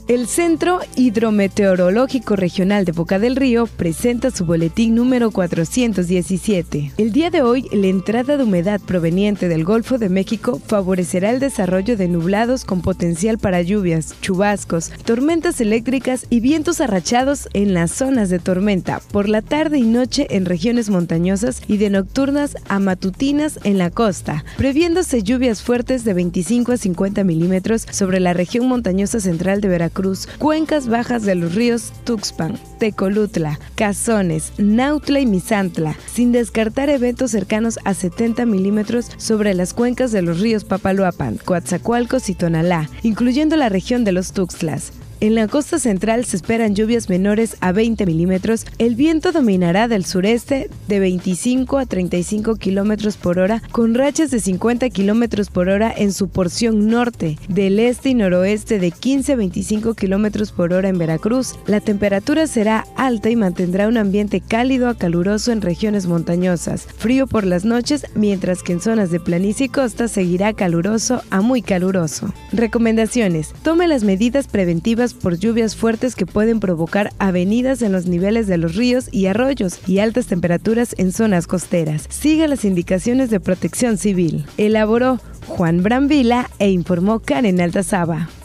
El Centro Hidrometeorológico Regional de Boca del Río presenta su boletín número 417. El día de hoy, la entrada de humedad proveniente del Golfo de México favorecerá el desarrollo de nublados con potencial para lluvias, chubascos, tormentas eléctricas y vientos arrachados en las zonas de tormenta por la tarde y noche en regiones montañosas y de nocturnas a matutinas en la costa, previéndose lluvias fuertes de 25 a 50 milímetros sobre la región montañosa central de Veracruz, cuencas bajas de los ríos Tuxpan, Tecolutla, Cazones, Nautla y Misantla, sin descartar eventos cercanos a 70 milímetros sobre las cuencas de los ríos Papaloapan, Coatzacoalcos y Tonalá, incluyendo la región de los Tuxtlas. En la costa central se esperan lluvias menores a 20 milímetros. El viento dominará del sureste de 25 a 35 kilómetros por hora, con rachas de 50 kilómetros por hora en su porción norte, del este y noroeste de 15 a 25 kilómetros por hora en Veracruz. La temperatura será alta y mantendrá un ambiente cálido a caluroso en regiones montañosas, frío por las noches, mientras que en zonas de planicie y costa seguirá caluroso a muy caluroso. Recomendaciones: tome las medidas preventivas por lluvias fuertes que pueden provocar avenidas en los niveles de los ríos y arroyos y altas temperaturas en zonas costeras. Siga las indicaciones de Protección Civil. Elaboró Juan Brambila e informó Karen Altazaba.